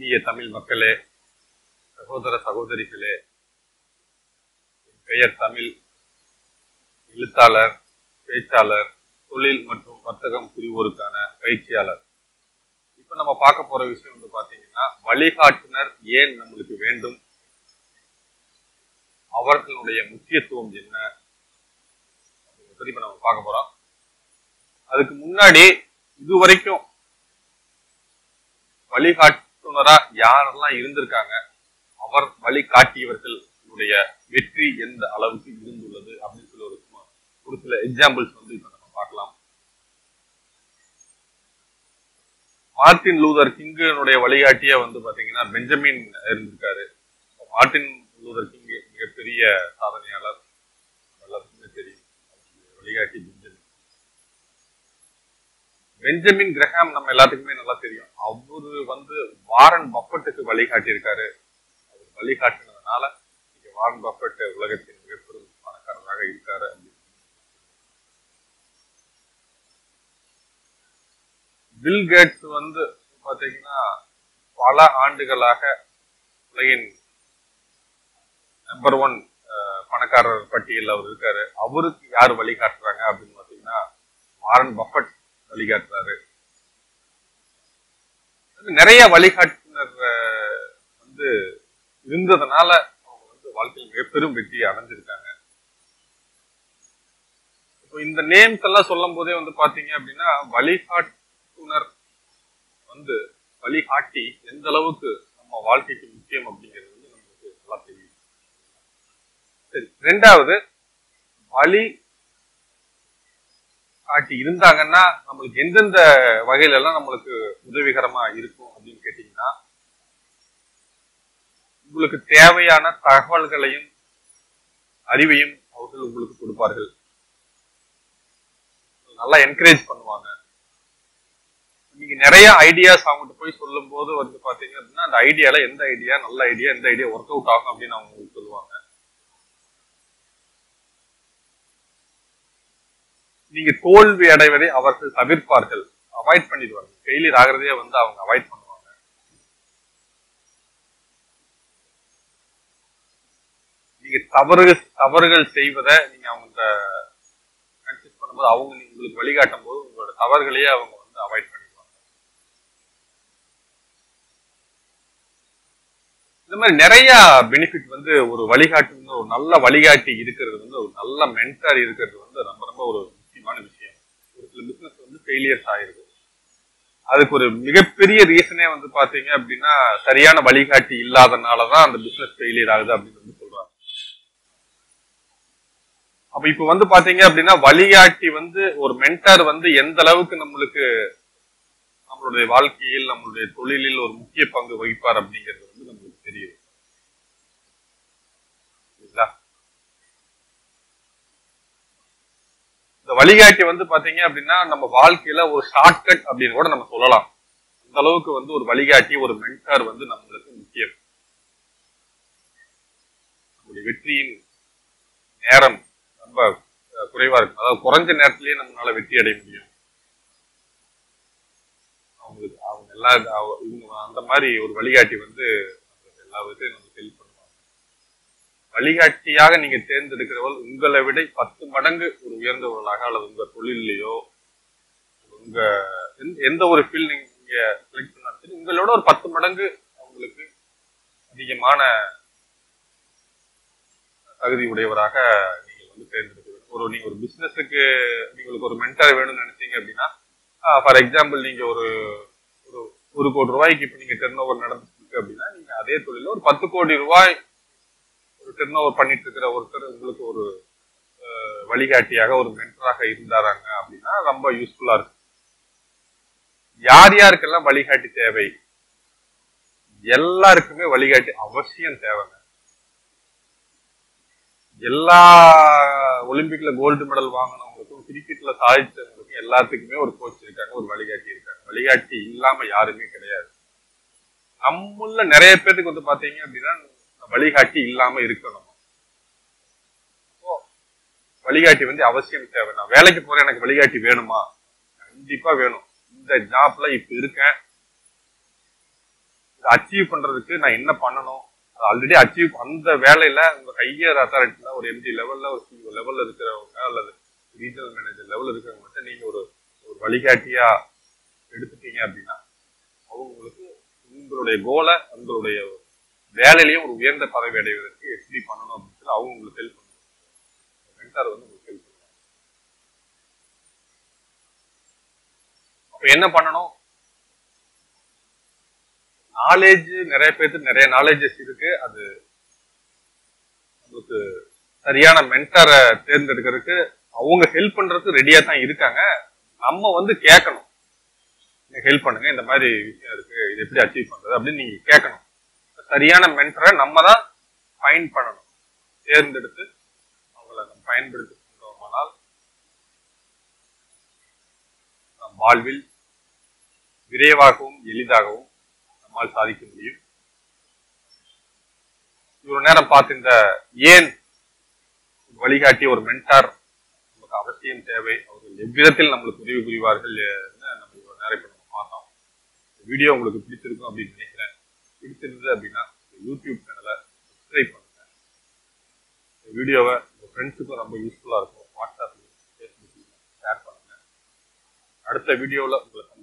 இனிய தமிழ் மக்களே, சகோதர சகோதரிகளே, என் பெயர் தமிழ். எழுத்தாளர், பேச்சாளர், தொழில் மற்றும் வர்த்தகம் புரிவோருக்கான பயிற்சியாளர். இப்ப நம்ம பார்க்க போற விஷயம் வந்து பாத்தீங்கன்னா, வழிகாட்டுனர் ஏன் நம்மளுக்கு வேண்டும், அவர்களுடைய முக்கியத்துவம் என்ன பத்தி இப்ப நம்ம பார்க்க போறோம். அதுக்கு முன்னாடி இதுவரைக்கும் வழிகாட்டுனரா யாரெல்லாம் இருந்திருக்காங்க, அவர் வழிகாட்டியவர்களுடைய வெற்றி எந்த அளவுக்கு இருந்துள்ளது அப்படின்னு சொல்லி ஒரு சில எக்ஸாம்பிள்ஸ் வந்து இப்ப நம்ம பார்க்கலாம். மார்ட்டின் லூதர் கிங்கினுடைய வழிகாட்டியா வந்து பாத்தீங்கன்னா பெஞ்சமின் இருந்திருக்காரு. மார்ட்டின் லூதர் கிங் மிகப்பெரிய சாதனையாளர், எல்லாத்துக்குமே தெரியும். வழிகாட்டி பெஞ்சமின் கிரஹாம் நம்ம எல்லாத்துக்குமே நல்லா தெரியும். அவரு வந்து வாரன் பஃபெட்டுக்கு வழிகாட்டி இருக்காரு. அவர் வழிகாட்டினதுனால இங்க வாரன் பஃபெட் உலகத்தின் மிகப்பெரும் பணக்காரராக இருக்காரு. பில் கேட்ஸ் வந்து பாத்தீங்கன்னா பல ஆண்டுகளாக உலகின் நம்பர் 1 பணக்காரர் பட்டியல் அவர் இருக்காரு. அவருக்கு யாரு வழிகாட்டுறாங்க அப்படின்னு பாத்தீங்கன்னா வாரன் பஃபெட் வழிகாட்டுறாரு. நிறைய வழிகாட்டுனர் வந்து இருந்ததுனால அவங்க வந்து வாழ்க்கையில் மிகப்பெரும் வெற்றியை அடைஞ்சிருக்காங்க. இப்போ இந்த நேம்ஸ் எல்லாம் சொல்லும் போதே வந்து பாத்தீங்க அப்படின்னா வழிகாட்டுனர் வந்து வழிகாட்டி எந்த அளவுக்கு நம்ம வாழ்க்கைக்கு முக்கியம் அப்படிங்கிறது வந்து நமக்கு நல்லா தெரியும். சரி, ரெண்டாவது வழி காட்டி இருந்தாங்கன்னா நம்மளுக்கு எந்தெந்த வகையில எல்லாம் நம்மளுக்கு உதவிகரமா இருக்கும் அப்படின்னு கேட்டீங்கன்னா, உங்களுக்கு தேவையான தகவல்களையும் அறிவையும் அவர்கள் உங்களுக்கு கொடுப்பார்கள். நல்லா என்கரேஜ் பண்ணுவாங்க. நீங்க நிறைய ஐடியாஸ் அவங்ககிட்ட போய் சொல்லும் போது வந்து பாத்தீங்க அப்படின்னா அந்த ஐடியால எந்த ஐடியா நல்ல ஐடியா, எந்த ஐடியா ஒர்க் அவுட் ஆகும் அப்படின்னு அவங்க உங்களுக்கு சொல்லுவாங்க. நீங்க தோல்வி அடைவதை அவர்கள் தவிர்ப்பார்கள், அவாய்ட் பண்ணிடுவாங்க. ஃபெயிலியர் ஆகிறதே வந்து அவங்க அவாய்ட் பண்ணுவாங்க. நீங்க தவறுகள் செய்வதை நீங்க அவங்க கன்சிஸ் பண்ணும்போது அவங்க உங்களுக்கு வழிகாட்டும் போது உங்களோட தவறுகளையே அவங்க வந்து அவாய்ட் பண்ணிடுவாங்க. இந்த மாதிரி நிறைய பெனிஃபிட் வந்து ஒரு வழிகாட்டு, ஒரு நல்ல வழிகாட்டி இருக்கிறது வந்து, ஒரு நல்ல மென்டார் இருக்கிறது வந்து ரொம்ப ரொம்ப ஒரு விஷயம். ஒரு சில பிசினஸ் வந்து ஃபெயிலியர்ஸ் ஆயிருது. அதுக்கு ஒரு மிகப்பெரிய ரீசனே வந்து பாத்தீங்க அப்படின்னா சரியான வழிகாட்டி இல்லாதனாலதான் அந்த பிசினஸ் ஃபெயிலியர் ஆகுது அப்படின்னு வந்து சொல்றாங்க. அப்ப இப்ப வந்து பாத்தீங்க அப்படின்னா வழிகாட்டி வந்து ஒரு மென்டார் வந்து எந்த அளவுக்கு நம்மளுக்கு நம்மளுடைய வாழ்க்கையில் நம்மளுடைய தொழிலில் ஒரு முக்கிய பங்கு வகிப்பார் அப்படிங்கிறது வந்து நம்மளுக்கு தெரியும். இந்த வழிகாட்டி வந்து பாத்தீங்க அப்படின்னா நம்ம வாழ்க்கையில ஒரு ஷார்ட்கட் அப்படின்னு கூட நம்ம சொல்லலாம். அந்த அளவுக்கு வந்து ஒரு வழிகாட்டி, ஒரு மென்டார் வந்து நம்மளுக்கு முக்கியம். நம்முடைய வெற்றியின் நேரம் ரொம்ப குறைவா இருக்கும். அதாவது குறைஞ்ச நேரத்திலேயே நம்மளால வெற்றி அடைய முடியும். அவங்க எல்லா அந்த மாதிரி ஒரு வழிகாட்டி வந்து எல்லா விதத்தையும் நமக்கு ஹெல்ப் பண்ணுவாங்க. வழிகாட்டியாக நீங்க தேர்ந்தெடுக்கிறவர்கள் உங்களை விட 10 மடங்கு ஒரு உயர்ந்தவர்களாக, அல்லது உங்க தொழிலையோ உங்க எந்த ஒரு ஃபீல்ட் நீங்க செலக்ட் பண்ணாலும் சரி, உங்களோட ஒரு 10 மடங்கு அவங்களுக்கு அதிகமான தகுதி உடையவராக நீங்க வந்து தேர்ந்தெடுக்க. நீங்க ஒரு பிசினஸுக்கு உங்களுக்கு ஒரு மென்டார் வேணும்னு நினைச்சீங்க அப்படின்னா, ஃபார் எக்ஸாம்பிள் நீங்க ஒரு 1 கோடி ரூபாய்க்கு இப்ப நீங்க டர்ன் ஓவர் நடந்துருக்கு அப்படின்னா, நீங்க அதே தொழில ஒரு 10 கோடி ரூபாய் ஒரு டர்ன் ஓவர் பண்ணிட்டு இருக்கிற ஒருத்தர் உங்களுக்கு ஒரு வழிகாட்டியாக, ஒரு மென்டராக இருந்தாராங்க அப்படின்னா ரொம்ப யூஸ்ஃபுல்லா இருக்கும். யார் யாருக்கெல்லாம் வழிகாட்டி தேவை? எல்லாருக்குமே வழிகாட்டி அவசியம் தேவைங்க. எல்லா ஒலிம்பிக்ல கோல்டு மெடல் வாங்கினவங்களுக்கும், கிரிக்கெட்ல சாதிச்சவங்களுக்கும் எல்லாத்துக்குமே ஒரு கோச் இருக்காங்க, ஒரு வழிகாட்டி இருக்காங்க. வழிகாட்டி இல்லாம யாருமே கிடையாது. நம்மள நிறைய பேருக்கு வந்து பாத்தீங்க அப்படின்னா வழிகாட்டி இல்லாம இருக்கணும். வழிகாட்டி வந்து அவசியம் தேவை. நான் வேலைக்கு போறேன், எனக்கு வழிகாட்டி வேணுமா? கண்டிப்பா வேணும். இந்த ஜாப்ல இப்ப இருக்கேன், அச்சீவ் பண்றதுக்கு நான் என்ன பண்ணணும், ஆல்ரெடி அச்சீவ் அந்த வேலையில உங்க ஹையர் அத்தாரிட்டில ஒரு எம்டி லெவல்ல ஒரு CEO லெவல்ல இருக்கிறவங்க அல்லது ரீஜனல் மேனேஜர் லெவல்ல இருக்கிறவங்க நீங்க ஒரு வழிகாட்டியா எடுத்துட்டீங்க அப்படின்னா அவங்க உங்களுக்கு உங்களுடைய கோலை உங்களுடைய வேலையிலையும் ஒரு உயர்ந்த பதவி அடைவதற்கு எப்படி பண்ணணும் அப்படின்னு சொல்லி அவங்க உங்களுக்கு ஹெல்ப் பண்ணுவாங்க. மென்டார் வந்து உங்களுக்கு ஹெல்ப் பண்ணுவாங்க. அப்ப என்ன பண்ணணும்? நாலேஜ் நிறைய பேருக்கு நிறைய நாலேஜஸ் இருக்கு. அது உங்களுக்கு சரியான மென்டாரை தேர்ந்தெடுக்கிறதுக்கு அவங்க ஹெல்ப் பண்றதுக்கு ரெடியா தான் இருக்காங்க. நம்ம வந்து கேட்கணும், ஹெல்ப் பண்ணுங்க, இந்த மாதிரி விஷயம் இருக்கு, இது எப்படி அச்சீவ் பண்றது அப்படின்னு நீங்க கேட்கணும். சரியான மென்டரை நம்ம தான் ஃபைண்ட் பண்ணணும், தேர்ந்தெடுத்து அவங்களை நம்ம பயன்படுத்தி கொண்டோமானால் நம் வாழ்வில் விரைவாகவும் எளிதாகவும் நம்மால் சாதிக்க முடியும். இவ்வளவு நேரம் பார்த்து இந்த ஏன் வழிகாட்டிய ஒரு மென்டார் நமக்கு அவசியம் தேவை, அவர்கள் எவ்விதத்தில் நம்மளுக்கு உதவி புரிவார்கள் நம்ம இவ்வளவு நேரம் இப்ப நம்ம பார்த்தோம். வீடியோ உங்களுக்கு பிடிச்சிருக்கும் அப்படின்னு நினைக்கிறேன். பிடிச்சிருந்தது அப்படின்னா யூடியூப் சேனலை சப்ஸ்கிரைப் பண்ணுங்க. இந்த வீடியோவை உங்க ஃப்ரெண்ட்ஸுக்கும் ரொம்ப யூஸ்ஃபுல்லா இருக்கும். வாட்ஸ்அப்ல, ஃபேஸ்புக்ல ஷேர் பண்ணுங்க. அடுத்த வீடியோவில் உங்களை